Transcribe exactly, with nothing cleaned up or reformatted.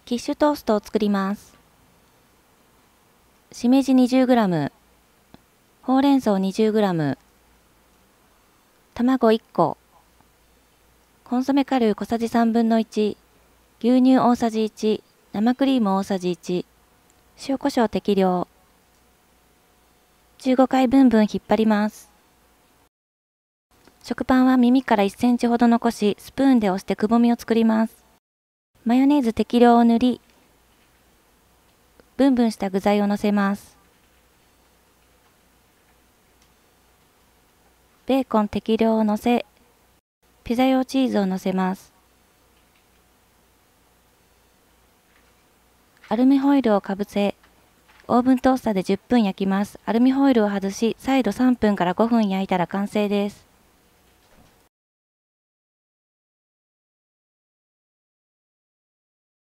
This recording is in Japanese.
キッシュトーストを作ります。しめじ にじゅうグラム、ほうれん草 にじゅうグラム、卵いっこ、コンソメ顆粒小さじさんぶんのいち、牛乳大さじいち、生クリーム大さじいち、塩コショウ適量。じゅうごかいぶんぶん引っ張ります。食パンは耳からいっセンチほど残し、スプーンで押してくぼみを作ります。マヨネーズ適量を塗り、ぶんぶんした具材をのせます。ベーコン適量をのせ、ピザ用チーズをのせます。アルミホイルをかぶせ、オーブントースターでじゅっぷん焼きます。アルミホイルを外し、再度さんぷんからごふん焼いたら完成です。